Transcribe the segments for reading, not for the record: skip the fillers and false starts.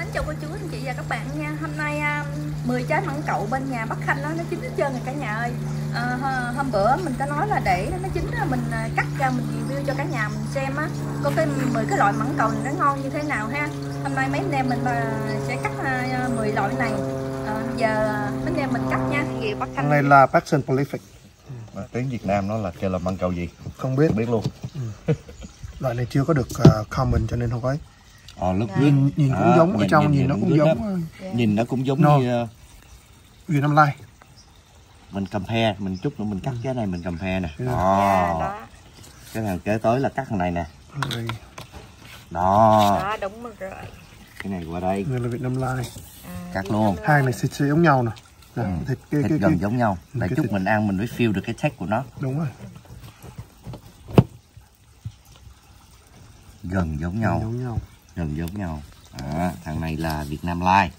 chào cô chú anh chị và các bạn nha. Hôm nay 10 trái mãng cầu bên nhà Bắc Khanh đó, nó chín hết trơn rồi cả nhà ơi. Hôm bữa mình có nói là để nó chín mình cắt ra mình review cho cả nhà mình xem á, có cái 10 cái loại mãng cầu này nó ngon như thế nào ha. Hôm nay mấy anh em mình sẽ cắt 10 loại này. Giờ mấy anh em mình cắt nha. Bắc Khanh này là Passion Prolific. Tiếng Việt Nam nó là kêu là mãng cầu gì? Không biết luôn. Loại này chưa có được common cho nên không có. Lúc nhìn cũng giống ở trong, nhìn nó cũng giống. Nhìn nó cũng giống như Việt Nam Lai. Mình compare, mình chút nữa mình cắt cái này mình compare nè. đó. Cái thằng kế tới là cắt thằng này nè. Đó, đúng rồi. Cái này qua đây. Đây là Việt Nam Lai. Cắt luôn. Hai này sẽ giống nhau nè. Thịt gần giống nhau. Tại chút mình ăn mình mới feel được cái text của nó. Đúng rồi. Gần giống nhau. Thằng này là Việt Nam Lai.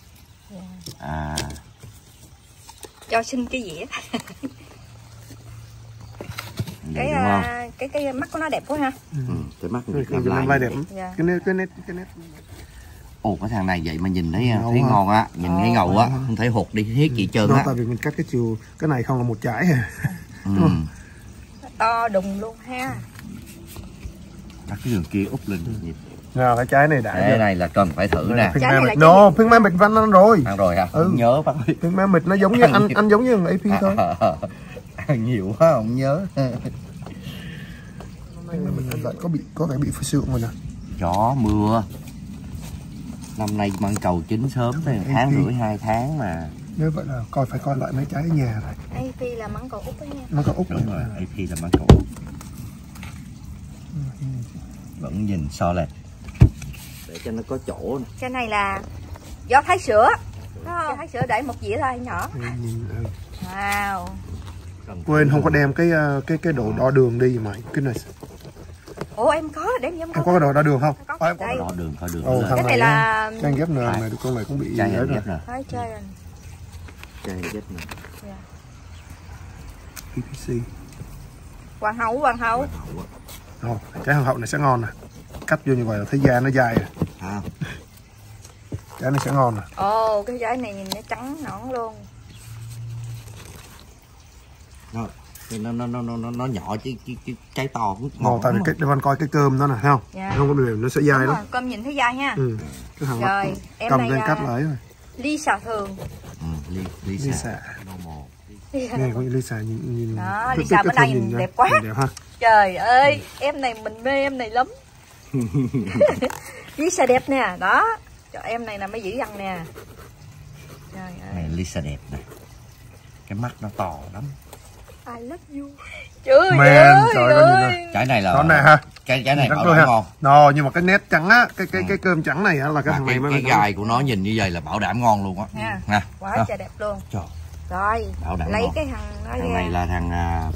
Cho xin cái dĩa. cái mắt của nó đẹp quá ha. Cái mắt Việt Nam Lai đẹp. Cái nét. Ồ, cái thằng này vậy mà nhìn thấy ngon á, nhìn ngay ngầu á, không thấy hụt đi hết chị trơn á. Tại vì mình cắt cái chiều, cái này không là một trái à. To đùng luôn ha. Cắt cái đường kia úp lên nhìn. Cái trái này đã. Cái này là cần phải thử nè. Phiên mai mịch văn ăn rồi. Ăn rồi hả? Không nhớ bác ơi. Phiên mai mịch nó giống như ăn giống như AP thôi. Ăn nhiều quá không nhớ. Mình có vẻ bị sử dụng rồi nè. Gió mưa. Năm nay mãng cầu chín sớm tới 1,5 tháng 2 tháng mà. Nếu vậy là phải coi lại mấy trái ở nhà rồi. AP là mãng cầu Úc đó nha. Mãng cầu Úc. Đúng rồi, AP là mãng cầu Úc. Vẫn nhìn so lệch. Để cho nó có chỗ nè. Cái này là do thái sữa. Đó, thái sữa để một dĩa thôi nhỏ. Wow. Quên không có đem cái đồ đo đường đi mà cái này. Ủa em có đem giống em có cái đồ đo đường không? Em có đo đường coi đường. Cái này là trang ghép nền này, con này cũng bị trang ghép nè. Thấy chơi rồi. Trang ghép nè. PPC. Hoàng hậu. Trái hoàng hậu này sẽ ngon nè. Cắt vô như vậy là thấy da nó dài à. Trái này sẽ ngon nè. Ồ, cái trái này nhìn nó trắng nõn luôn. Nó nhỏ chứ trái to cũng ngon. Tại vì cái con coi cái cơm đó nè, thấy không? Không có mềm, nó sẽ dai lắm. Cơm nhìn thấy dai ha. Cái thằng rồi em cầm này lên cắt lại rồi. Lisa thường. Lisa. Nghe con Lisa nhìn. Đó, Lisa bữa nay nhìn đẹp quá. Đẹp ha. Trời ơi, em này mình mê em này lắm. Lisa đẹp nè, đó. Cho em này là mới dữ dằn nè. Trời ơi. Này Lisa đẹp nè. Cái mắt nó to lắm. I love you. Trời ơi. Trái này là đó nè ha. Trái này bảo đảm ngon. Nhưng mà cái nét trắng á, cái cơm trắng này á là cái thằng này cái gai của nó nhìn như vậy là bảo đảm ngon luôn á. Nha. Quá trời đẹp luôn. Trời. Rồi, lấy ngon. cái thằng này là thằng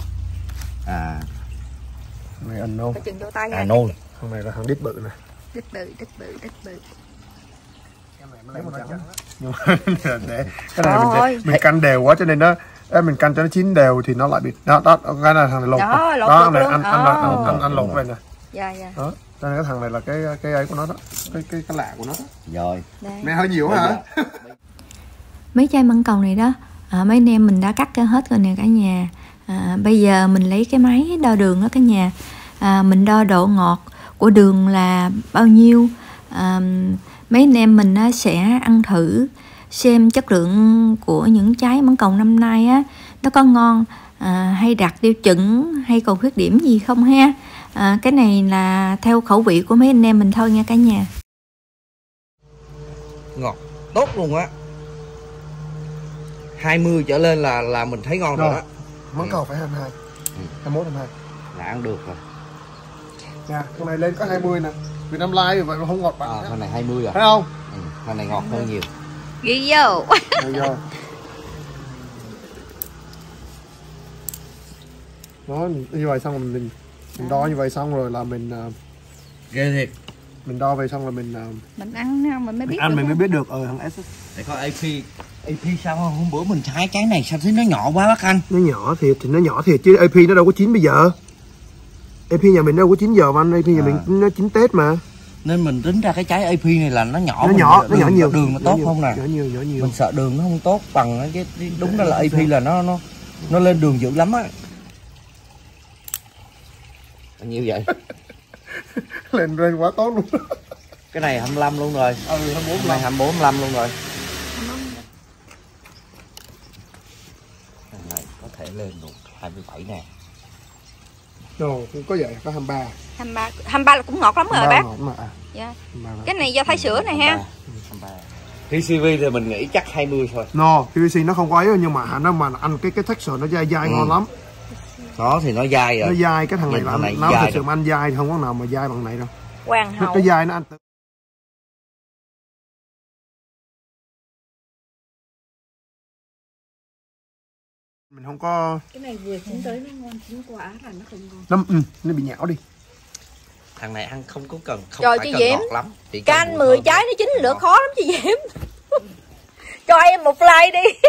này anh nôn. Phải chừng vô tay nha. Nôn. Thằng này là thằng đít bự nè. Đít bự. Cái này mình canh đều quá cho nên nó mình canh cho nó chín đều thì nó lại bị đó cái này thằng này lột. Đó này anh lột này nè. Dạ. Đó, cho nên cái thằng này là cái ấy của nó đó, cái lạ của nó đó. Rồi. Mẹ hơi nhiều hả? Mấy chai mãng cầu này đó, mấy anh em mình đã cắt ra hết rồi nè cả nhà. Bây giờ mình lấy cái máy đo đường đó cả nhà. Mình đo độ ngọt của đường là bao nhiêu. Mấy anh em mình sẽ ăn thử xem chất lượng của những trái mãng cầu năm nay á nó có ngon hay đạt tiêu chuẩn hay còn khuyết điểm gì không ha. Cái này là theo khẩu vị của mấy anh em mình thôi nha cả nhà. Ngọt tốt luôn á. 20 trở lên là mình thấy ngon rồi đó. Mãng cầu phải 22. 21 22. Là ăn được rồi. Nè, con này lên có 20 nè. Việt Nam Lai vậy mà không ngọt bằng. Con này 20 rồi. Thấy không? Con này ngọt hơn nhiều. Ghi vô. Đó, như vậy xong rồi mình đo như vậy xong rồi là mình ghê thiệt. Mình đo vậy xong rồi mình ăn mình mới biết. Mình mới biết được thằng S. Để coi AP sao hôm bữa mình hái trái này sao thấy nó nhỏ quá bác anh? Nó nhỏ thiệt thì nó nhỏ thiệt chứ AP nó đâu có chín bây giờ. AP nhà mình đâu có chín giờ mà anh, AP nhà mình nó chín Tết mà. Nên mình tính ra cái trái AP này là nó nhỏ. Nó nhỏ nhiều. Đường nó tốt không nè. Nhỏ nhiều. Mình sợ đường nó không tốt bằng cái đúng đó là AP là nó lên đường dữ lắm á. Bao nhiêu vậy? lên quá tốt luôn. Cái này 25 luôn rồi. 24 này 24 25 luôn rồi. Cái này có thể lên được 27 nè. Rồi, có vậy, có 23. 23 là cũng ngọt lắm rồi bác. Ngọt mà. Dạ. Cái này do thái sữa này ha. 23. PCV thì mình nghĩ chắc 20 thôi. PVC nó không có ấy nhưng mà nó mà ăn cái texture nó dai ngon lắm. Nó thì nó dai rồi. Nó dai, cái thằng này là nó thật sự mà ăn dai thì không có nào mà dai bằng này đâu. Hoàng hậu. Cái dai nó ăn. Mình không có. Cái này vừa chín tới nó ngon, chín quá là nó không ngon. Nó bị nhão đi. Thằng này ăn không có cần Trời, phải chị cần Diễm, ngọt lắm. Can 10 trái nó chín được khó lắm chị Diễm. Cho em một like đi.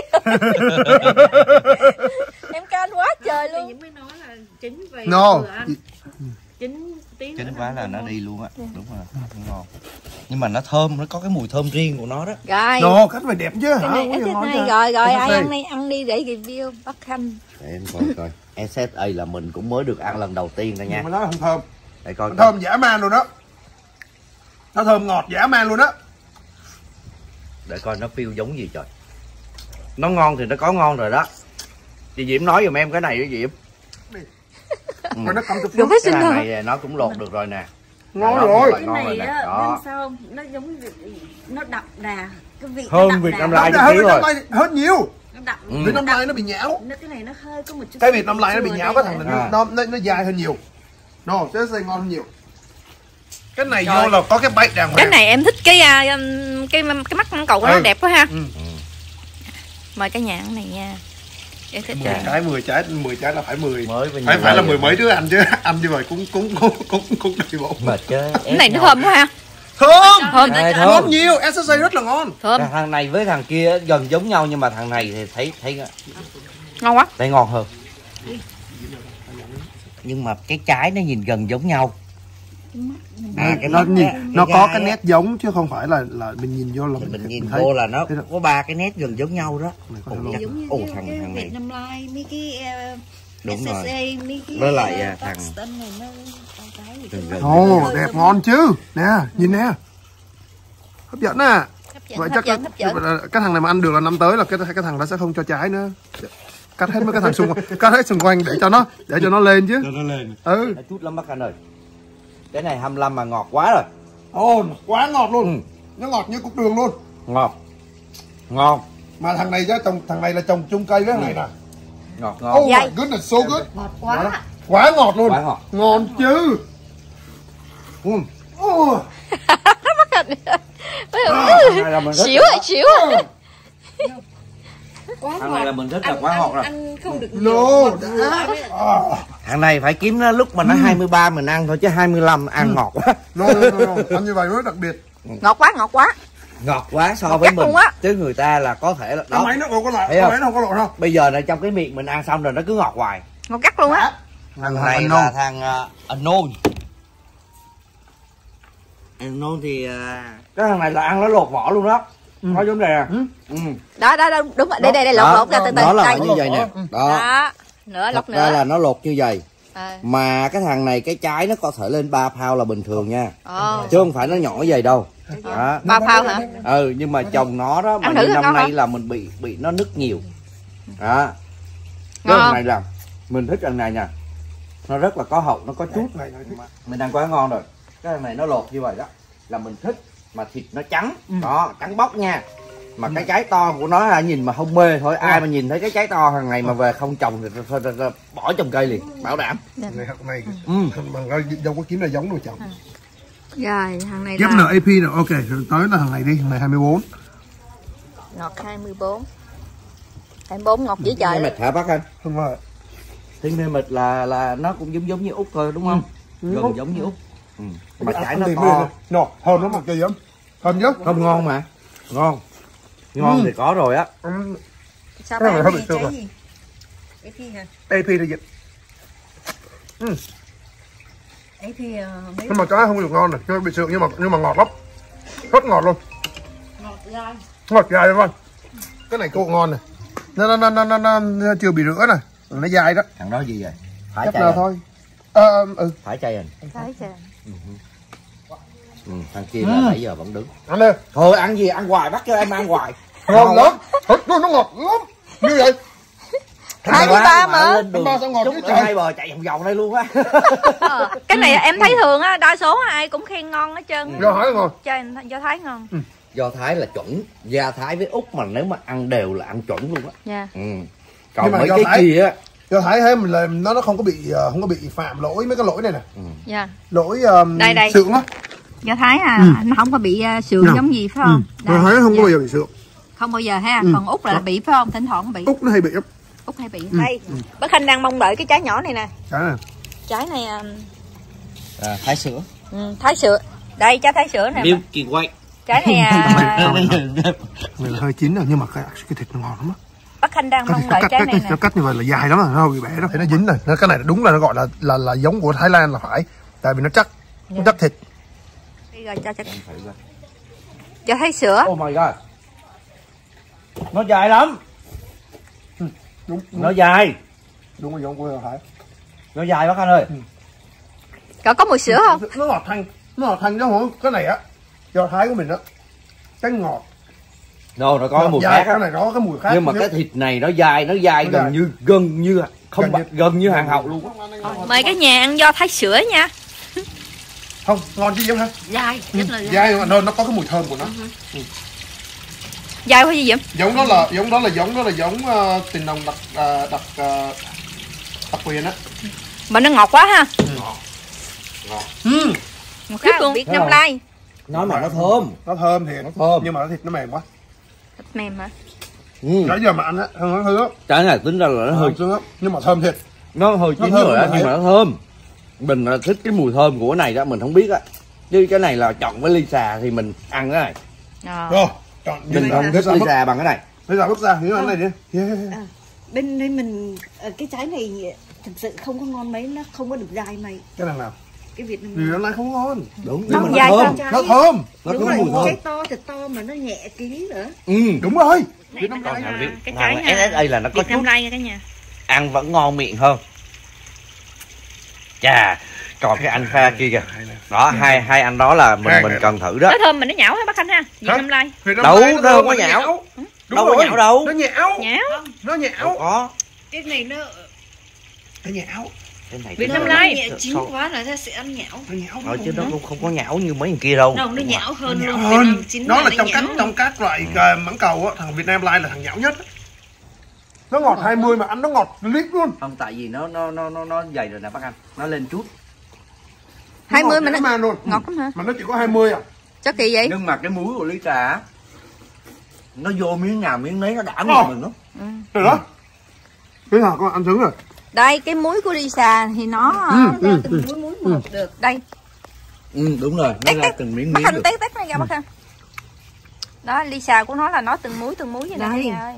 Em can quá trời luôn. Diễm mới nói là chín về No. chín tiếng Chín quá là nó đi luôn á. Đúng rồi, ngon. Nhưng mà nó thơm, nó có cái mùi thơm riêng của nó đó. Rồi. No, cách này đẹp chứ. Cái này rồi ai ăn đi để review Bắc Khanh. Để em coi. SSA là mình cũng mới được ăn lần đầu tiên thôi nha. Mà nó không thơm. Để coi. Nó thơm dã man luôn đó. Nó thơm ngọt dã man luôn đó. Để coi nó feel giống gì trời. Nó ngon thì nó có ngon rồi đó. Chị Diễm nói giùm em cái này với Diễm. Mà nó cầm cái này nó cũng lột được rồi nè. Ngon rồi. Cái này á, sao không? Nó giống nó đậm đà. Cái vị hơn Việt Nam Lai chút xíu rồi. Hết nhiều. Nó đậm. Việt Nam Lai nó bị nhão. Cái này nó hơi có một chút. Cái Việt Nam Lai nó bị nhão, cái thằng nó dai hơn nhiều. Nó sẽ ngon hơn nhiều. Cái này vô là có cái bait đàng hoàng. Cái này em thích cái mắt măng cầu của nó đẹp quá ha. Mời cả nhà ăn này nha. Em thích 10 trái là phải 10. Phải là 10 mấy đứa ăn chứ. Ăn như vậy cũng đầy bụng. Mệt chứ. Cái này nó thơm quá ha. Thơm. Ngon nhiều, SSA rất là ngon. Thơm. Thằng này với thằng kia gần giống nhau nhưng mà thằng này thì thấy ngon quá. Thấy ngon hơn. Nhưng mà cái trái nó nhìn gần giống nhau. Nó có cái nét giống chứ không phải là mình nhìn vô là mình nhìn vô là nó có 3 cái nét gần giống nhau đó. Thằng này Năm Lai mấy cái đúng SSA, rồi. mấy cái với lại thằng đẹp ngon chứ nè, nhìn nè, hấp dẫn à. Vậy chắc cái thằng này mà ăn được là năm tới là cái thằng đó sẽ không cho trái nữa. Cắt hết mấy cái thằng xung quanh, cắt hết xung quanh để cho nó lên chứ. Nó chút lắm bác anh ơi. Cái này 25 mà ngọt quá rồi. Quá ngọt luôn. Nó ngọt như cục đường luôn. Ngon. Mà thằng này là trồng chung cây cái này nè. Ngọt. Oh my goodness, so good. Ngọt quá. Quá ngọt luôn. Ngon chứ. Xỉu. Thằng này là mình thích là quá ngọt rồi. Ăn không được nhiều. Thằng này phải kiếm nó lúc mà nó 23 mình ăn thôi chứ 25 ăn ngọt quá. Ăn như vậy mới đặc biệt. Ngọt quá. Ngọt quá so với mình. Chứ người ta là có thể là đó. Máy nó không có lọt, máy nó không có lọt đâu. Bây giờ là trong cái miệng mình ăn xong rồi nó cứ ngọt hoài. Ngọt gắt luôn á. Thằng này là thằng Unknown. Unknown thì cái thằng này là ăn nó lột vỏ luôn đó. Có giống này nè. Đó đúng rồi. Đây lột ra từ từ. Nó là như vậy nè. Đó. Nữa lột nữa. Đây là nó lột như vậy. Mà cái thằng này cái trái nó có thể lên 3 pound là bình thường nha. Chứ không phải nó nhỏ như vậy đâu. 3 pound hả? Nhưng mà chồng nó đó mà như năm nay là mình bị nó nứt nhiều. Đó. Cái thằng này là mình thích thằng này nha. Nó rất là có hậu, nó có chút. Mình ăn quá ngon rồi. Cái thằng này nó lột như vậy đó là mình thích, mà thịt nó trắng. Đó, trắng bóc nha. Mà cái trái to của nó là nhìn mà không mê thôi. Ai mà nhìn thấy cái trái to thằng này mà về không trồng thì bỏ trồng cây liền, bảo đảm. Này bằng đâu có kiếm là giống đâu chồng. Rồi thằng này Giúp nợ AP rồi, ok, rồi tới là thằng này đi, thằng này 24. Ngọt 24. 24 ngọt dữ trời. Mệt hả bác anh? Không rồi. Thiên mê mệt là nó cũng giống như Úc thôi đúng không? Gần giống như Úc. Mà trái nó to. Thơm lắm, ok lắm. Thơm chứ? Thơm ngon mà. Ngon thì có rồi á. Sao bạn này trái gì? AP hả? AP là dịch. Ấy thì Nhưng mà trái không được ngon này, chưa bị sượng nhưng mà ngọt lắm. Rất ngọt luôn. ngọt dai. Ngọt dai luôn. Cái này cô ngon này. Nó chưa bị rửa này, nó dai đó. Thằng đó gì vậy? Phải Chắc chay là à? thôi. Phải chay anh. Thấy chưa? Thằng kia là nãy giờ vẫn đứng. Ăn đi. Thôi ăn gì ăn hoài, bắt cho em ăn hoài. Ngon lắm. Nó ngọt lắm. Như vậy. Hai mươi ba mà. Lên đường Ba sao ngọt chút chứ ở trời. hai bờ chạy vòng vòng đây luôn á. Cái này em thấy thường á, đa số ai cũng khen ngon hết trơn. Do Thái ngon. Do Thái ngon. Do Thái là chuẩn, da Thái với Úc mà nếu mà ăn đều là ăn chuẩn luôn á. Dạ. Còn mà mấy do cái Thái- kia á, Do Thái thấy mình làm nó không có bị phạm lỗi mấy cái lỗi này nè. Dạ. Lỗi Đây. sượng á. Do Thái nó không có bị sượng giống gì phải không? Do Thái không có bao giờ bị sượng. Không bao giờ ha. Còn Úc là bị phải không? Thỉnh thoảng bị. Úc nó hay bị lắm. Úc hay bị. Đây, bác Khanh đang mong đợi cái trái nhỏ này nè. Trái này. Trái này Thái sữa. Thái sữa. Đây trái Thái sữa nè. Milky Way. Trái này Này là hơi chín rồi nhưng mà cái thịt nó ngon lắm á. bác Khanh đang mong đợi trái này nè. Nó cắt như vậy là dài lắm rồi, nó bị bẻ đó. Thấy nó dính này. Cái này đúng là nó gọi là giống của Thái Lan là phải. Tại vì nó chắc. Nó chắc thịt. Đi rồi cho Thái sữa. Oh my god. Nó dài lắm. Đúng. Nó dài. Đúng là giống của Thái. Nó dài bác anh ơi. Có mùi sữa không? Nó ngọt thanh chứ không? Cái này á. Do Thái của mình á. Cái ngọt. No, nó có mùi dai, khác cái á. này nó có mùi khác. Nhưng mà cái thịt này nó dai gần như hàng hậu luôn á. Mời cả nhà ăn do Thái sữa nha. Không, ngon chứ Diễm ha. Dai, rất là Dai mà nó có cái mùi thơm của nó. dai quá gì Diễm? Giống đó là giống tình nồng đặc quyền á. Mà nó ngọt quá ha. Ngọt khiếp luôn. Việt Thấy Nam không? Lai. Nói mà nó thơm. Nó thơm thiệt. Nó thơm. Nhưng mà nó thịt nó mềm quá. Thịt mềm hả? Nãy giờ mà ăn á, nó hư á. Trái này tính ra là nó hơi xương á, nhưng mà thơm thiệt. nó hơi chín thơm rồi á, mà nhưng mà nó thơm. Mình là thích cái mùi thơm của cái này đó, mình không biết á. Chứ cái này là chọn với ly xà thì mình ăn cái này. Rồi, chọn Mình không thích ly xà bằng cái này. Bây giờ bước ra, hiểu ăn này đi. Bên đây mình cái trái này thực sự không có ngon mấy, nó không có được dai mày. Cái nào? Cái Việt Nam Vì nó lại không ngon. Đúng, Nó nhưng mà dai nó thơm. sao? Nó thơm. Nó đúng có rồi, mùi thơm. trái to thật to mà nó nhẹ ký nữa. Đúng rồi. Này nó Còn là cái thằng trái SSA là nó có Việt Nam chút Lai nha cả nhà. ăn vẫn ngon miệng hơn. Chà, còn cái anh pha kia kìa. Đó, hai anh đó là mình cần thử đó. Nó thơm mà nó nhão hả bác Khanh ha? Việt Nam Lai. Đâu, nó không có nhão. Đâu có nhão đâu. Nó nhão. Nhão. Nó nhão. Đâu có. Cái này nó nhão. Cái này Việt nó- Nam Lai. nhẹ chín quá là nó sẽ ăn nhão. Nó nhão. Nói chứ nó không có nhão như mấy thằng kia đâu. Đâu, nó nhão hơn Nhão luôn. hơn. Việt Nam chín Nó là là nó nhão. trong các loại mãng cầu á, thằng Việt Nam Lai là thằng nhão nhất. Nó ngọt 20 mà ăn nó ngọt lít luôn. Không, tại vì nó dày rồi nè bác anh. Nó lên chút. 20 mà nó man luôn. ngọt lắm hả? Mà nó chỉ có 20 à. Cho kỳ vậy? Nhưng mà cái muối của ly trà á, nó vô miếng nào miếng nấy nó đã ngon mình đó. Rồi đó. Cái nào con ăn trứng rồi. Đây cái muối của Lisa thì nó ra từng muối một được. Đây. Đúng rồi, nó ra từng miếng Bác miếng Khanh được. tét nó ra bác Khanh. Đó Lisa của nó là nó từng muối vậy nè cả nhà ơi.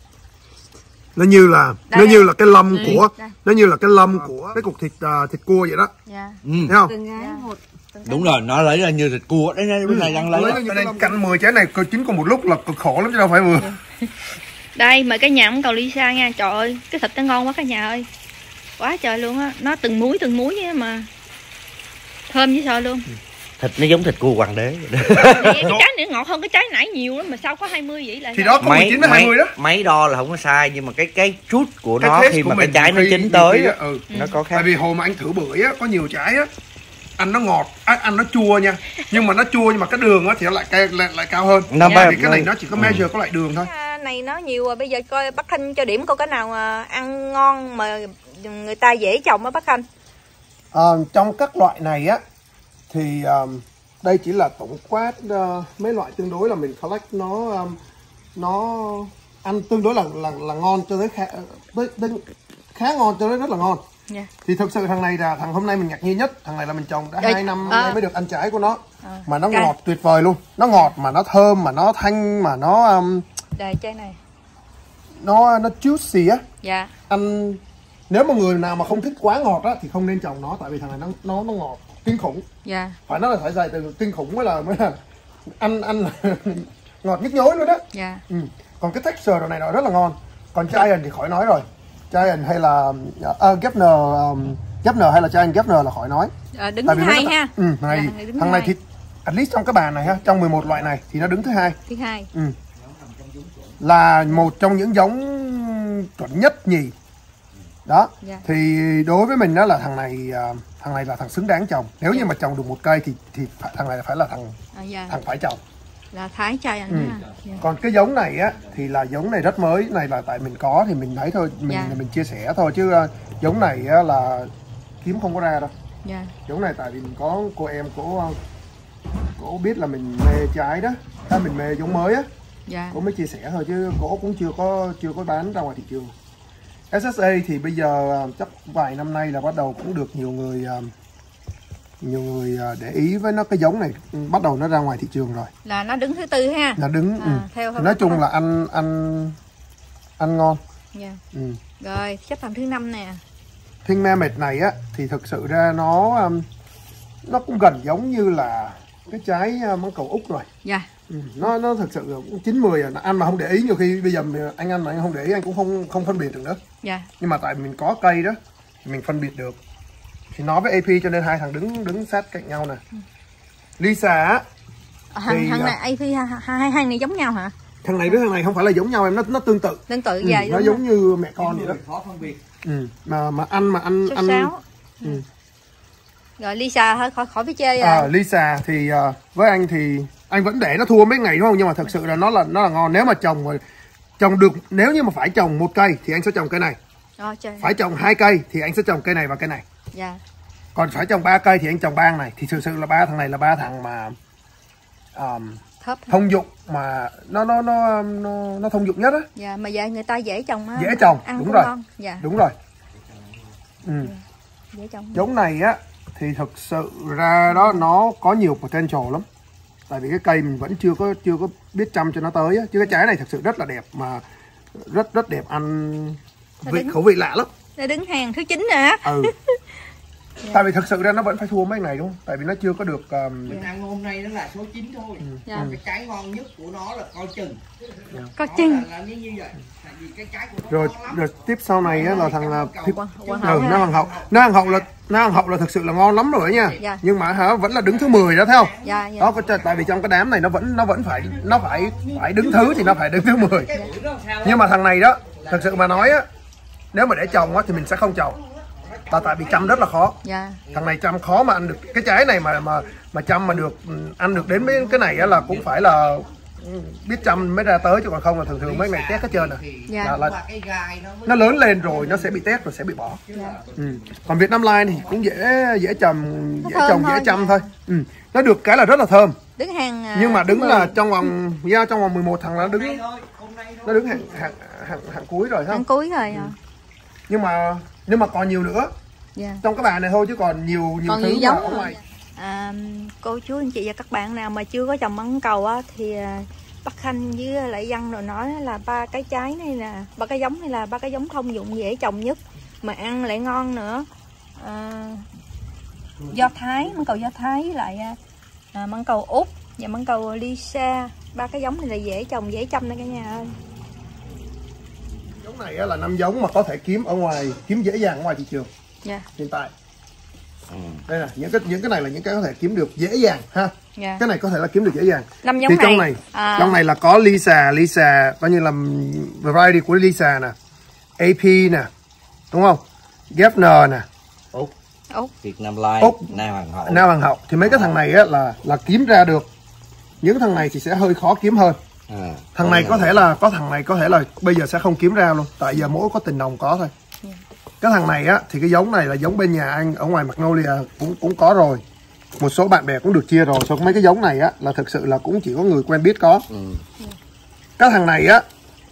Nó như là cái lông của Đây. nó như là cái lông của cái cục thịt cua vậy đó. Dạ. Thấy không? Từng cái một. Đúng rồi, nó lấy ra như thịt cua. Đấy, cái này đang lấy. Cho nên canh 10 trái này chín cùng một lúc là cực khổ lắm chứ đâu phải vừa. Đây mời cả nhà ăn cầu Lisa nha. Trời ơi, cái thịt nó ngon quá cả nhà ơi. Quá trời luôn á, nó từng muối vậy mà. Thơm dễ sợ luôn. Thịt nó giống thịt cua hoàng đế. Cái trái này ngọt hơn cái trái nãy nhiều lắm mà sao có 20 vậy lại. Thì đó có 19 đến 20 đó. Máy đo là không có sai, nhưng mà cái chút của Cái nó taste khi của mà cái mình trái nó khi- chín tới khi- á, ừ. nó có khác. Tại vì hồi mà anh thử bưởi á, có nhiều trái á, ăn nó ngọt, ăn nó chua nha. Nhưng mà nó chua nhưng mà cái đường á thì nó lại cao hơn. Nó Tại vì cái này nó chỉ có measure có loại đường thôi. Này nó nhiều rồi, bây giờ coi bác Khanh cho điểm coi cái nào ăn ngon mà người ta dễ trồng á bác Khanh. Trong các loại này á thì đây chỉ là tổng quát mấy loại tương đối là mình collect nó ăn tương đối là ngon cho tới khá ngon cho tới rất là ngon. Yeah. Thì thực sự thằng này là thằng hôm nay mình ngạc nhiên nhất, thằng này là mình trồng đã Rồi, 2 năm nay mới được ăn trái của nó. Mà nó Cái- ngọt tuyệt vời luôn, nó ngọt mà nó thơm mà nó thanh mà nó Đây trái này. nó juicy á. Dạ. Ăn nếu mà người nào mà không thích quá ngọt á thì không nên trồng nó, tại vì thằng này nó ngọt kinh khủng. Dạ. Phải nói là phải dài từ kinh khủng mới là ăn là ngọt nhức nhối luôn đó. Dạ. Còn cái texture đồ này nó rất là ngon. Còn Giant thì khỏi nói rồi. Giant hay là Geffner hay là Giant Geffner là khỏi nói. Đứng thứ hai ha. Thằng này thì at least trong cái bàn này ha, trong 11 loại này thì nó đứng thứ hai. Thứ hai. Là một trong những giống chuẩn nhất nhì. Đó. Thì đối với mình đó là thằng này là thằng xứng đáng trồng. Nếu như mà trồng được một cây thì thằng này phải là thằng phải trồng. Là Thái Giant ha. Còn cái giống này á thì là giống này rất mới, này là tại mình có thì mình thấy thôi, mình chia sẻ thôi, chứ giống này á là kiếm không có ra đâu. Giống này tại vì mình có cô em cổ biết là mình mê trái đó, mình mê giống mới á. Cô mới chia sẻ thôi chứ cổ cũng chưa có bán ra ngoài thị trường. SSA thì bây giờ chắc vài năm nay là bắt đầu cũng được nhiều người để ý với nó, cái giống này bắt đầu nó ra ngoài thị trường rồi. Là nó đứng thứ tư ha. Nó đứng theo nói chung là ăn ngon. Rồi xếp hạng thứ 5 nè. Thiên Mermaid này á thì thực sự ra nó cũng gần giống như là cái trái mãng cầu Úc rồi. Nó thực sự là 9-10 rồi. Ăn mà không để ý, nhiều khi bây giờ anh ăn mà anh không để ý anh cũng không phân biệt được nữa. Nhưng mà tại mình có cây đó thì mình phân biệt được. Thì nó với AP cho nên hai thằng đứng sát cạnh nhau nè. Lisa á thằng này AP hai này giống nhau hả? Thằng này với thằng này không phải là giống nhau em, nó tương tự. Nó giống như mẹ con vậy đó. Khó phân biệt. Mà ăn Rồi Lisa khỏi phải chơi rồi. Lisa thì với anh thì anh vẫn để nó thua mấy ngày đúng không? Nhưng mà thật sự là nó là ngon. Nếu mà trồng được, nếu như mà phải trồng một cây thì anh sẽ trồng cây này. Phải trồng 2 cây thì anh sẽ trồng cây này và cây này. Còn phải trồng 3 cây thì anh trồng 3 này. Thì thực sự là 3 thằng này là 3 thằng mà thông dụng, mà nó thông dụng nhất á. Mà người ta dễ trồng á. Dễ trồng, đúng rồi. Đúng rồi. Dễ trồng. Giống này á thì thực sự ra đó nó có nhiều potential lắm. Tại vì cái cây mình vẫn chưa có biết chăm cho nó tới á. Chứ cái trái này thật sự rất là đẹp, mà rất đẹp, ăn khẩu vị lạ lắm. Nó đứng hàng thứ 9 rồi á. Tại vì thực sự ra nó vẫn phải thua mấy ngày đúng không? Tại vì nó chưa có được mình ăn hôm nay nó là số 9 thôi. Cái trái ngon nhất của nó là coi chừng. Coi chừng. Là như vậy. Tại vì cái trái của nó rồi tiếp sau này á là thằng nó hàng hậu là thực sự là ngon lắm rồi nha. Nhưng mà vẫn là đứng thứ 10 đó thấy không? Đó, tại vì trong cái đám này nó vẫn phải đứng thứ thì nó phải đứng thứ 10. Nhưng mà thằng này đó thực sự mà nói á, nếu mà để trồng á thì mình sẽ không trồng. Tại vì chăm rất là khó. Thằng này chăm khó mà ăn được cái trái này, mà chăm mà được ăn được đến mấy cái này á là cũng phải là biết chăm mới ra tới, chứ còn không là thường mấy ngày tét hết trơn là nó lớn lên rồi nó sẽ bị tét rồi sẽ bị bỏ. Còn Việt Nam Lai thì cũng dễ trồng dễ chăm thôi. Nó được cái là rất là thơm. Đứng hàng nhưng mà đứng là trong vòng 11 thằng nó đứng hàng cuối rồi không? Hàng cuối rồi. Nhưng mà còn nhiều nữa. Trong cái bàn này thôi chứ còn nhiều thứ giống ở ngoài. Cô chú anh chị và các bạn nào mà chưa có trồng mãng cầu á thì Bác Khanh với lại Văn rồi nói là 3 cái trái này là 3 cái giống này là 3 cái giống thông dụng dễ trồng nhất mà ăn lại ngon nữa. Do Thái, mãng cầu Do Thái với lại mãng cầu Úc và mãng cầu Lisa, 3 cái giống này là dễ trồng dễ chăm đây cả nhà ơi. Giống này là 5 giống mà có thể kiếm dễ dàng ở ngoài thị trường hiện tại. Đây là những cái này là những cái có thể kiếm được dễ dàng ha. Cái này có thể là kiếm được dễ dàng. 5 giống thì trong này là có Lisa coi như là variety của Lisa nè, AP nè, đúng không? Geffner nè, Úc, Việt Nam Lai, Nam Hoàng hậu. Thì mấy cái thằng này á là kiếm ra được. Những thằng này thì sẽ hơi khó kiếm hơn. Thằng này có thể là bây giờ sẽ không kiếm ra luôn, tại giờ mỗi có Tình Đồng có thôi. Cái thằng này á thì cái giống này là giống bên nhà anh ở ngoài Magnolia cũng có rồi, một số bạn bè cũng được chia rồi. Xong mấy cái giống này á là thực sự là cũng chỉ có người quen biết có. Cái thằng này á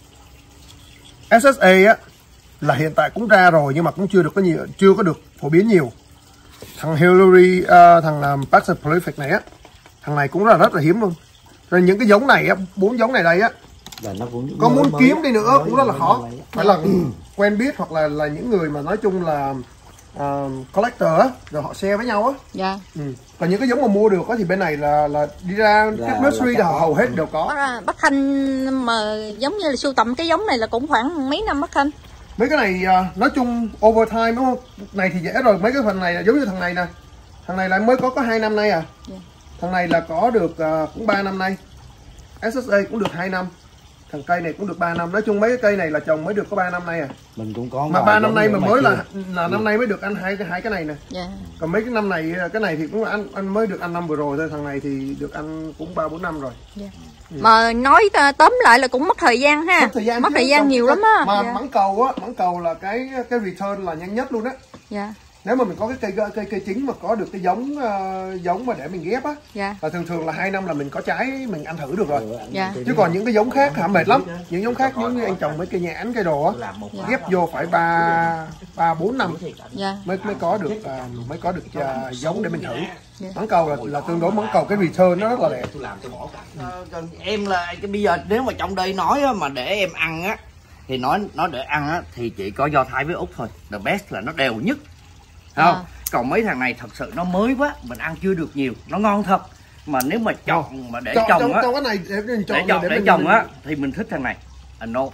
SSA á là hiện tại cũng ra rồi nhưng mà cũng chưa có được phổ biến nhiều. Thằng Hillary thằng Passion Prolific này á, thằng này cũng rất là hiếm luôn. Rồi những cái giống này á, 4 giống này đây á, có muốn kiếm đi nữa cũng rất là khó. Phải là quen biết hoặc là những người mà nói chung là collector á, rồi họ share với nhau á. Dạ. Còn những cái giống mà mua được á thì bên này là đi ra các nursery là hầu hết đều có. Bác Khanh mà giống như là sưu tầm cái giống này là cũng khoảng mấy năm bác Khanh? Mấy cái này nói chung overtime đúng không? Này thì dễ rồi, mấy cái phần này là giống như thằng này nè. Thằng này là mới có 2 năm nay à. Yeah. Thằng này là có được cũng 3 năm nay. SSA cũng được 2 năm. Thằng cây này cũng được 3 năm. Nói chung mấy cái cây này là trồng mới được có 3 năm nay à. Mình cũng có. Mà 3 năm nay mà mới là năm nay mới được ăn hai cái này nè. Yeah. Còn mấy cái năm này, cái này thì cũng là anh mới được ăn năm vừa rồi thôi. Thằng này thì được ăn cũng 3-4 năm rồi. Yeah. Mà nói tóm lại là cũng mất thời gian ha. Mất thời gian nhiều lắm á. Mà mãng cầu là cái return là nhanh nhất luôn á. Dạ. Nếu mà mình có cái cây chính mà có được cái giống mà để mình ghép á, dạ, là thường là 2 năm là mình có trái mình ăn thử được rồi. Dạ. Chứ còn những cái giống khác hả mệt lắm. Những giống khác giống như anh trồng mấy cây nhãn cây đồ á, ghép vô phải 3-4 năm dạ, mới có được giống để mình thử. Mãng cầu là tương đối mãng cầu cái return nó rất là đẹp. Còn em là cái bây giờ nếu mà trong đây nói á, mà để em ăn á thì nó để ăn á thì chỉ có Do Thái với Úc thôi. The best là nó đều nhất. Không? Còn mấy thằng này thật sự nó mới quá, mình ăn chưa được nhiều, nó ngon thật. Mà nếu mà chọn mà để trồng á, cái này để trồng á thì mình thích thằng này. No.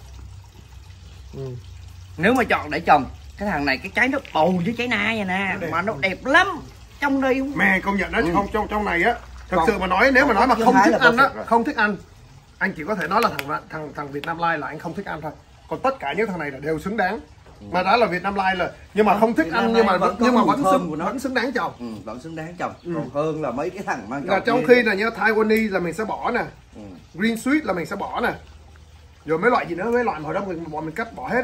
Nếu mà chọn để trồng, cái thằng này cái trái nó bầu với trái na vậy nè, mà nó đẹp lắm. Trong đây mẹ công nhận đó, không trong này á, thật sự mà nói nếu mà nói mà không thích ăn á, không thích ăn, anh chỉ có thể nói là thằng Việt Nam Lai là anh không thích ăn thôi. Còn tất cả những thằng này là đều xứng đáng. Mà đã là Việt Nam Lai là nhưng mà không thích ăn nhưng mà vẫn xứng đáng trồng. Vẫn xứng đáng trồng. Còn hơn là mấy cái thằng mang là trong khi là như Taiwanese là mình sẽ bỏ nè, Green Sweet là mình sẽ bỏ nè, rồi mấy loại gì nữa, mấy loại mà hồi đó bọn mình cắt bỏ hết á.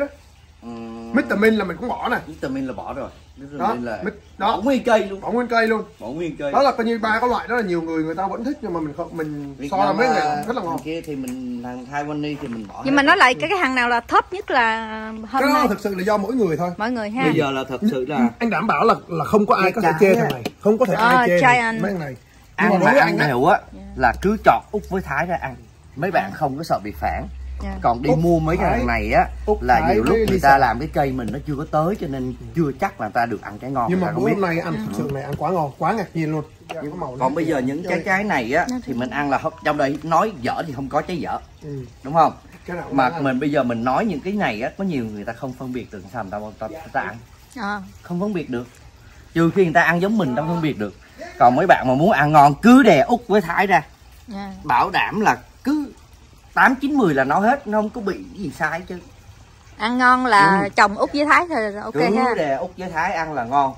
Mr. Min là mình cũng bỏ nè. Mr. Min là bỏ rồi. Đó, bỏ nguyên cây luôn. Bỏ nguyên cây luôn. Bỏ nguyên cây. Đó là coi như 3 cái loại đó là nhiều người ta vẫn thích nhưng mà mình so là mấy người rất là ngon. Kia thì mình thằng Taiwanese thì mình bỏ. Nhưng mà nói lại cái hàng nào là top nhất là hôm cái đó nay? thực sự là do mỗi người thôi. Mỗi người ha. Bây giờ là thật sự là anh đảm bảo là không có ai có thể chê thằng này, không có thể ai chê mấy thằng này. Ăn mà ăn đều á là cứ chọn Úc với Thái ra ăn. Mấy bạn không có sợ bị phản. Còn đi mua mấy cái thằng này á là nhiều lúc người ta làm cái cây mình nó chưa có tới cho nên chưa chắc là người ta được ăn trái ngon. Nhưng mà bữa hôm nay ăn thực sự này ăn quá ngon, quá ngạc nhiên luôn. Còn bây giờ những trái này á thì mình ăn là trong đây nói dở thì không có trái dở, đúng không? Mà mình bây giờ mình nói những cái này á có nhiều người ta không phân biệt được sao người ta ăn, không phân biệt được. Trừ khi người ta ăn giống mình ta phân biệt được. Còn mấy bạn mà muốn ăn ngon cứ đè Úc với Thái ra, bảo đảm là cứ 8-9-10 là nó hết, nó không có bị gì sai chứ. Ăn ngon là trồng Úc với Thái thôi là ok ha. Cứ đè Úc với Thái ăn là ngon.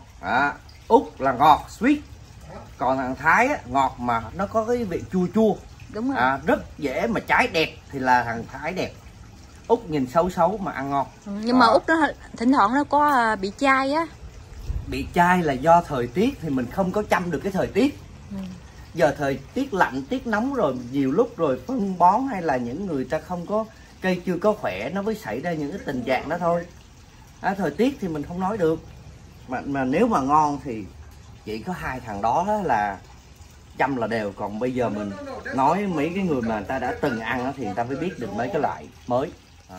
Úc là ngọt, sweet. Còn thằng Thái á, ngọt mà nó có cái vị chua chua. Đúng rồi. Rất dễ mà trái đẹp thì là thằng Thái đẹp. Úc nhìn xấu xấu mà ăn ngon. Nhưng mà Úc nó thỉnh thoảng nó có bị chai á. Bị chai là do thời tiết thì mình không có chăm được cái thời tiết. Giờ thời tiết lạnh, tiết nóng rồi nhiều lúc rồi phân bón hay là những người ta không có cây chưa có khỏe nó mới xảy ra những cái tình trạng đó thôi. Thời tiết thì mình không nói được. Mà nếu mà ngon thì chỉ có 2 thằng đó là chăm là đều. Còn bây giờ mình nói mấy cái người mà người ta đã từng ăn thì người ta mới biết được mấy cái loại mới.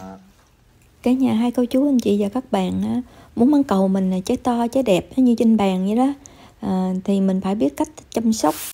Cả nhà, hai cô chú anh chị và các bạn muốn mãng cầu mình trái to trái đẹp như trên bàn vậy đó, thì mình phải biết cách chăm sóc